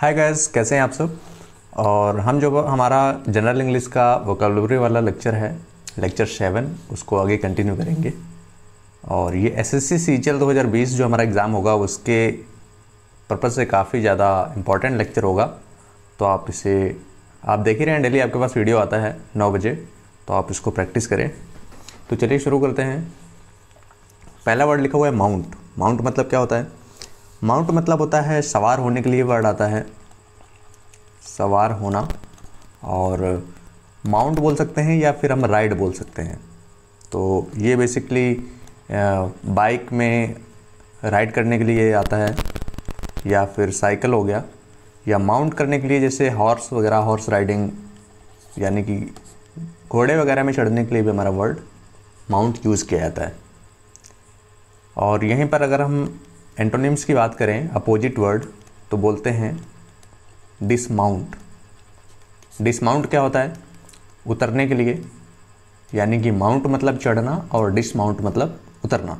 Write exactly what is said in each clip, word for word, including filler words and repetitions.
Hi guys, कैसे हैं आप सब। और हम जो हमारा जनरल इंग्लिश का वोकेबलरी वाला लेक्चर है, लेक्चर सेवन, उसको आगे कंटिन्यू करेंगे। और ये एसएससी सीजीएल दो हज़ार बीस जो हमारा एग्ज़ाम होगा उसके पर्पज़ से काफ़ी ज़्यादा इम्पॉर्टेंट लेक्चर होगा। तो आप इसे आप देख ही रहे हैं, डेली आपके पास वीडियो आता है नौ बजे, तो आप इसको प्रैक्टिस करें। तो चलिए शुरू करते हैं। पहला वर्ड लिखा हुआ है माउंट। माउंट मतलब क्या होता है? माउंट मतलब होता है सवार होने के लिए वर्ड आता है, सवार होना। और माउंट बोल सकते हैं या फिर हम राइड बोल सकते हैं। तो ये बेसिकली बाइक में राइड करने के लिए आता है, या फिर साइकिल हो गया, या माउंट करने के लिए जैसे हॉर्स वगैरह, हॉर्स राइडिंग, यानी कि घोड़े वगैरह में चढ़ने के लिए भी हमारा वर्ड माउंट यूज़ किया जाता है। और यहीं पर अगर हम एंटोनिम्स की बात करें, अपोजिट वर्ड, तो बोलते हैं डिसमाउंट। डिसमाउंट क्या होता है? उतरने के लिए, यानी कि माउंट मतलब चढ़ना और डिसमाउंट मतलब उतरना।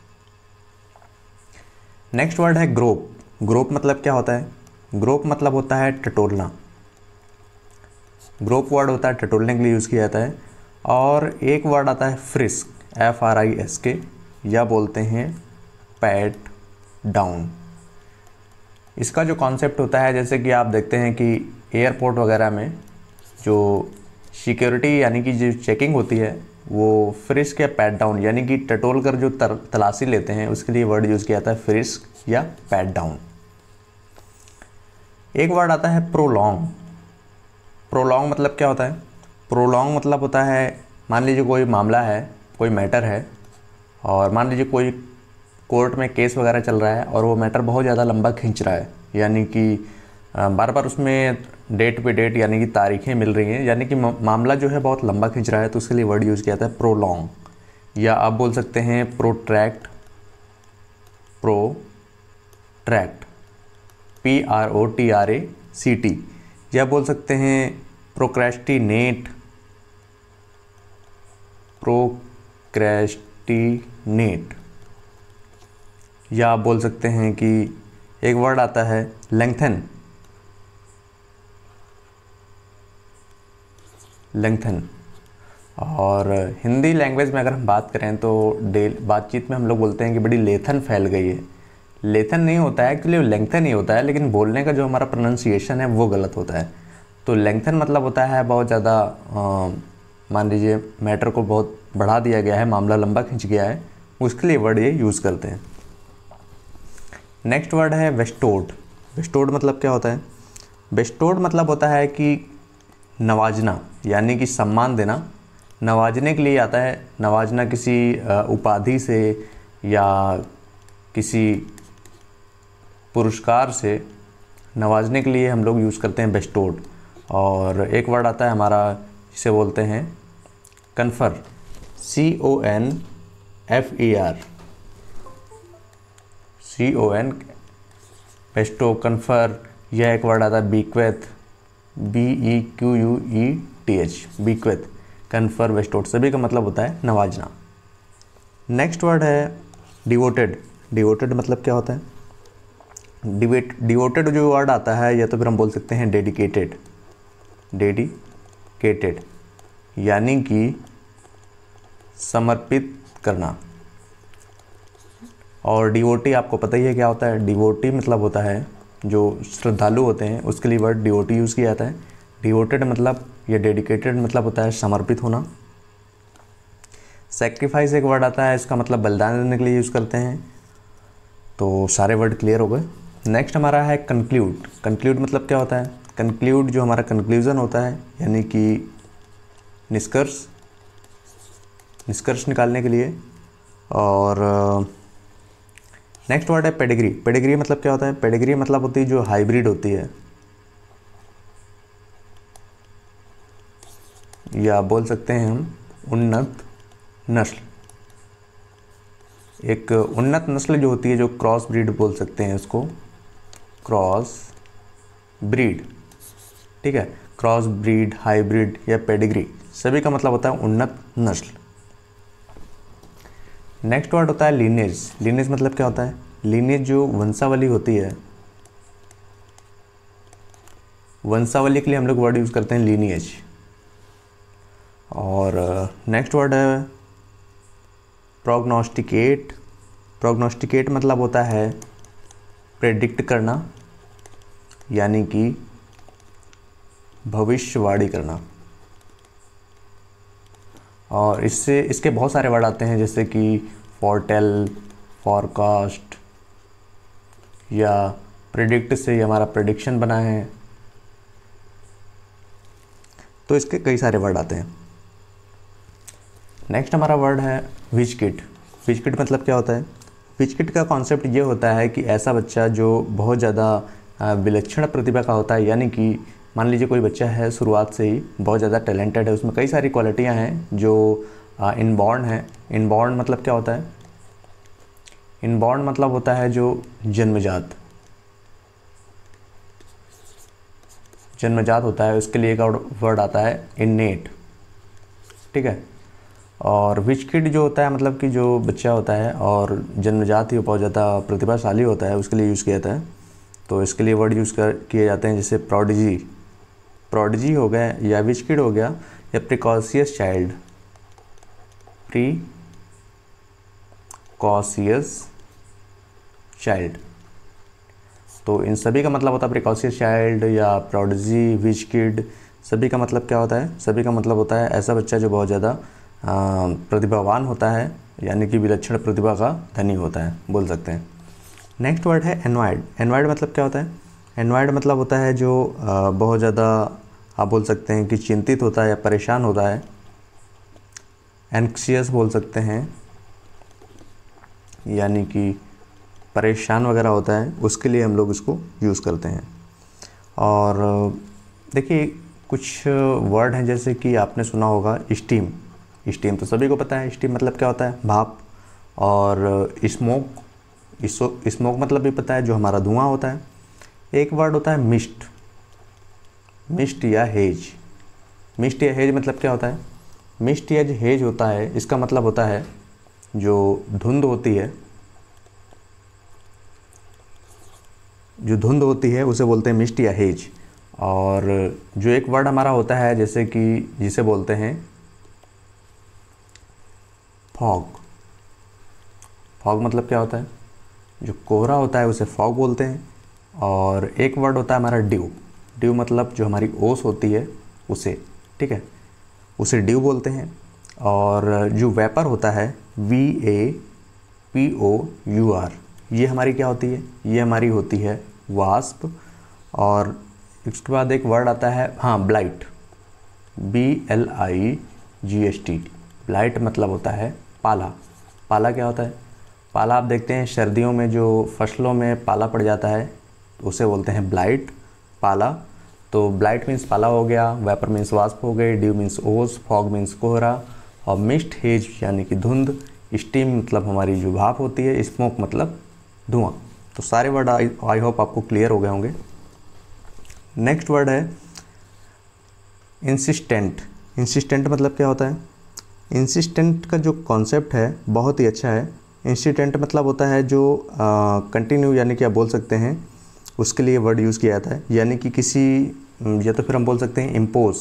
नेक्स्ट वर्ड है ग्रोप। ग्रोप मतलब क्या होता है? ग्रोप मतलब होता है टटोलना। ग्रोप वर्ड होता है टटोलने के लिए यूज़ किया जाता है। और एक वर्ड आता है frisk, F R I S K, या बोलते हैं पैट डाउन। इसका जो कॉन्सेप्ट होता है, जैसे कि आप देखते हैं कि एयरपोर्ट वगैरह में जो सिक्योरिटी यानी कि जो चेकिंग होती है वो फ्रिस्क या पैट डाउन यानी कि टटोल कर जो तलाशी लेते हैं उसके लिए वर्ड यूज़ किया जाता है फ्रिस्क या पैट डाउन। एक वर्ड आता है प्रोलॉन्ग। प्रोलॉन्ग मतलब क्या होता है? प्रोलॉन्ग मतलब होता है, मान लीजिए कोई मामला है, कोई मैटर है, और मान लीजिए कोई कोर्ट में केस वगैरह चल रहा है और वो मैटर बहुत ज़्यादा लंबा खींच रहा है, यानी कि बार बार उसमें डेट पे डेट यानी कि तारीखें मिल रही हैं, यानी कि मामला जो है बहुत लंबा खींच रहा है, तो उसके लिए वर्ड यूज़ किया जाता है प्रोलॉन्ग। या आप बोल सकते हैं protract, protract, P R O T R A C T. या बोल सकते हैं प्रोक्रेस्टिनेट, प्रोक्रेस्टिनेट। या आप बोल सकते हैं कि एक वर्ड आता है लेंथन। लेंथन। और हिंदी लैंग्वेज में अगर हम बात करें तो डेल बातचीत में हम लोग बोलते हैं कि बड़ी लेथन फैल गई है। लेथन नहीं होता है एक्चुअली, लेंथन ही होता है, लेकिन बोलने का जो हमारा प्रोनाउंसिएशन है वो गलत होता है। तो लेंथन मतलब होता है बहुत ज़्यादा, मान लीजिए मैटर को बहुत बढ़ा दिया गया है, मामला लंबा खिंच गया है, उसके लिए वर्ड ये यूज़ करते हैं। नेक्स्ट वर्ड है बेस्टोड। बेस्टोड मतलब क्या होता है? बेस्टोड मतलब होता है कि नवाजना, यानी कि सम्मान देना। नवाजने के लिए आता है, नवाजना किसी उपाधि से या किसी पुरस्कार से नवाजने के लिए हम लोग यूज़ करते हैं बेस्टोड। और एक वर्ड आता है हमारा जिसे बोलते हैं confer, C O N F E R, C O N, bestow, confer. यह एक वर्ड आता है bequeath, B E Q U E T H, bequeath, confer, bestowed, सभी का मतलब होता है नवाजना। नेक्स्ट वर्ड है डिवोटेड। डिवोटेड मतलब क्या होता है? डिवेट डिवोटेड जो वर्ड आता है, या तो फिर हम बोल सकते हैं डेडिकेटेड, डेडिकेटेड, यानी कि समर्पित करना। और डिवोटी आपको पता ही है क्या होता है? डिवोटी मतलब होता है जो श्रद्धालु होते हैं, उसके लिए वर्ड डिवोटी यूज़ किया जाता है। डिवोटेड मतलब या डेडिकेटेड मतलब होता है समर्पित होना। सेक्रीफाइस एक वर्ड आता है, इसका मतलब बलिदान देने के लिए यूज़ करते हैं। तो सारे वर्ड क्लियर हो गए। नेक्स्ट हमारा है कंक्लूड। कंक्लूड मतलब क्या होता है? कंक्लूड जो हमारा कंक्लूज़न होता है, यानी कि निष्कर्ष, निष्कर्ष निकालने के लिए। और नेक्स्ट वर्ड है पेडिग्री। पेडिग्री मतलब क्या होता है? पेडिग्री मतलब होती है जो हाइब्रिड होती है, या बोल सकते हैं हम उन्नत नस्ल। एक उन्नत नस्ल जो होती है, जो क्रॉस ब्रीड बोल सकते हैं इसको, क्रॉस ब्रीड, ठीक है। क्रॉस ब्रीड, हाइब्रिड या पेडिग्री, सभी का मतलब होता है उन्नत नस्ल। नेक्स्ट वर्ड होता है लीनेज। लीनेज मतलब क्या होता है? लीनेज जो वंशावली होती है, वंशावली के लिए हम लोग वर्ड यूज़ करते हैं लीनिएज। और नेक्स्ट वर्ड है प्रोग्नोस्टिकेट। प्रोग्नोस्टिकेट मतलब होता है प्रेडिक्ट करना, यानी कि भविष्यवाणी करना। और इससे इसके बहुत सारे वर्ड आते हैं, जैसे कि फोरटेल, फॉरकास्ट, या प्रेडिक्ट से हमारा प्रेडिक्शन बना है। तो इसके कई सारे वर्ड आते हैं। नेक्स्ट हमारा वर्ड है विचकिड। विचकिड मतलब क्या होता है? विचकिड का कॉन्सेप्ट ये होता है कि ऐसा बच्चा जो बहुत ज़्यादा विलक्षण प्रतिभा का होता है, यानी कि मान लीजिए कोई बच्चा है शुरुआत से ही बहुत ज़्यादा टैलेंटेड है, उसमें कई सारी क्वालिटियाँ हैं जो इनबॉर्न है। इनबॉर्न मतलब क्या होता है? इनबॉर्न मतलब होता है जो जन्मजात जन्मजात होता है, उसके लिए एक वर्ड आता है इन्नेट, ठीक है। और विचकिड जो होता है मतलब कि जो बच्चा होता है और जन्मजात ही बहुत ज़्यादा प्रतिभाशाली होता है, उसके लिए यूज़ किया जाता है। तो इसके लिए वर्ड यूज़ कर किए जाते हैं, जैसे प्रोडिजी प्रोडिजी हो गया, या विचकिड हो गया, या प्रिकॉशियस चाइल्ड प्रिकॉशियस चाइल्ड। तो इन सभी का मतलब होता है प्रिकॉशियस चाइल्ड या प्रोडिजी, विचकिड, सभी का मतलब क्या होता है? सभी का मतलब होता है ऐसा बच्चा जो बहुत ज़्यादा प्रतिभावान होता है, यानी कि विलक्षण प्रतिभा का धनी होता है, बोल सकते हैं। नेक्स्ट वर्ड है एनवायर्ड। एनवायर्ड मतलब क्या होता है? एनवायर्ड मतलब होता है जो बहुत ज़्यादा आप बोल सकते हैं कि चिंतित होता है या परेशान होता है। एंक्सियस बोल सकते हैं, यानी कि परेशान वगैरह होता है, उसके लिए हम लोग इसको यूज़ करते हैं। और देखिए कुछ वर्ड हैं, जैसे कि आपने सुना होगा स्टीम। स्टीम तो सभी को पता है, स्टीम मतलब क्या होता है? भाप। और स्मोक, स्मोक मतलब भी पता है, जो हमारा धुआं होता है। एक वर्ड होता है मिस्ट। मिस्ट या हेज। मिस्ट या हेज मतलब क्या होता है? मिस्ट या हेज होता है, इसका मतलब होता है जो धुंध होती है, जो धुंध होती है उसे बोलते हैं मिस्ट या हेज। और जो एक वर्ड हमारा होता है, जैसे कि जिसे बोलते हैं फॉग। फॉग मतलब क्या होता है? जो कोहरा होता है उसे फॉग बोलते हैं। और एक वर्ड होता है हमारा ड्यू। ड्यू मतलब जो हमारी ओस होती है उसे, ठीक है, उसे ड्यू बोलते हैं। और जो वेपर होता है V A P O U R, ये हमारी क्या होती है? ये हमारी होती है वास्प। और इसके बाद एक वर्ड आता है हाँ blight, B L I G S T. Blight मतलब होता है पाला। पाला क्या होता है? पाला आप देखते हैं सर्दियों में जो फसलों में पाला पड़ जाता है उसे बोलते हैं ब्लाइट, पाला। तो ब्लाइट मीन्स पाला हो गया, वेपर मीन्स वास्प हो गई, ड्यू मीन्स ओस, फॉग मीन्स कोहरा, और मिस्ट हेज यानी कि धुंध, स्टीम मतलब हमारी जो भाप होती है, स्मोक मतलब धुआं। तो सारे वर्ड आई होप आपको क्लियर हो गए होंगे। नेक्स्ट वर्ड है इंसिस्टेंट। इंसिस्टेंट मतलब क्या होता है? इंसिस्टेंट का जो कॉन्सेप्ट है बहुत ही अच्छा है। इंसिस्टेंट मतलब होता है जो कंटिन्यू, यानी कि आप बोल सकते हैं उसके लिए वर्ड यूज़ किया जाता है, यानी कि किसी, या तो फिर हम बोल सकते हैं इम्पोज,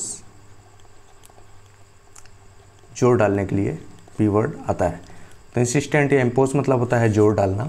जोर डालने के लिए भी वर्ड आता है। तो इंसिस्टेंट या इम्पोज मतलब होता है जोर डालना।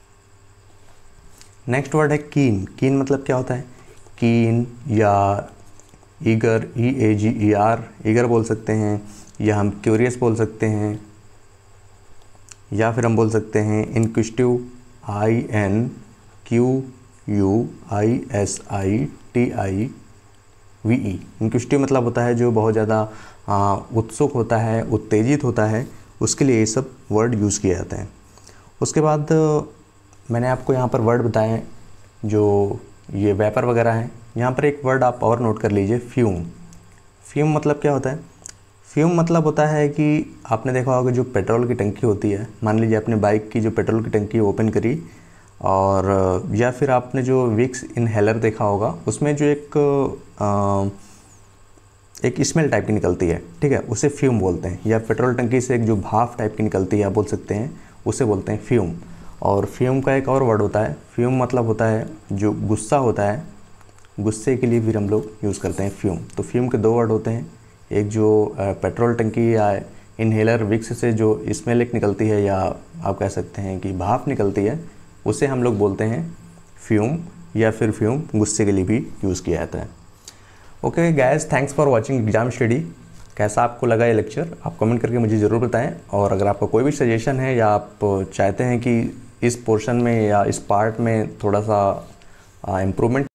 नेक्स्ट वर्ड है कीन। कीन मतलब क्या होता है? कीन या eager, E A G E R, eager बोल सकते हैं, या हम क्यूरियस बोल सकते हैं, या फिर हम बोल सकते हैं inquisitive, I N Q U I S I T I V E. Inquisitive मतलब होता है जो बहुत ज़्यादा उत्सुक होता है, उत्तेजित होता है, उसके लिए ये सब वर्ड यूज़ किए जाते हैं। उसके बाद मैंने आपको यहाँ पर वर्ड बताए जो ये वेपर वगैरह हैं। यहाँ पर एक वर्ड आप और नोट कर लीजिए, फ्यूम। फ्यूम मतलब क्या होता है? फ्यूम मतलब होता है कि आपने देखा होगा जो पेट्रोल की टंकी होती है, मान लीजिए अपने बाइक की जो पेट्रोल की टंकी ओपन करी, और या फिर आपने जो विक्स इनहेलर देखा होगा, उसमें जो एक आ, एक स्मेल टाइप की निकलती है, ठीक है, उसे फ्यूम बोलते हैं। या पेट्रोल टंकी से एक जो भाप टाइप की निकलती है आप बोल सकते हैं, उसे बोलते हैं फ्यूम। और फ्यूम का एक और वर्ड होता है, फ्यूम मतलब होता है जो गुस्सा होता है, गुस्से के लिए भी हम लोग यूज़ करते हैं फ्यूम। तो फ्यूम के दो वर्ड होते हैं, एक जो पेट्रोल टंकी या इनहेलर विक्स से जो स्मेल एक निकलती है या आप कह सकते हैं कि भाप निकलती है, उसे हम लोग बोलते हैं फ्यूम, या फिर फ्यूम गुस्से के लिए भी यूज़ किया जाता है। Okay guys, thanks for watching exam study. कैसा आपको लगा ये लेक्चर आप कमेंट करके मुझे ज़रूर बताएं, और अगर आपका कोई भी सजेशन है या आप चाहते हैं कि इस पोर्शन में या इस पार्ट में थोड़ा सा इम्प्रूवमेंट